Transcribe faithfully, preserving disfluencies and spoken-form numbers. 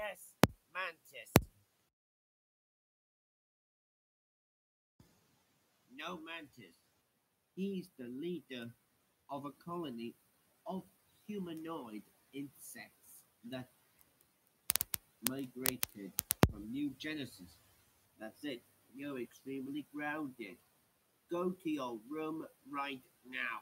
Yes, Mantis. No Mantis. He's the leader of a colony of humanoid insects that migrated from New Genesis. That's it. You're extremely grounded. Go to your room right now.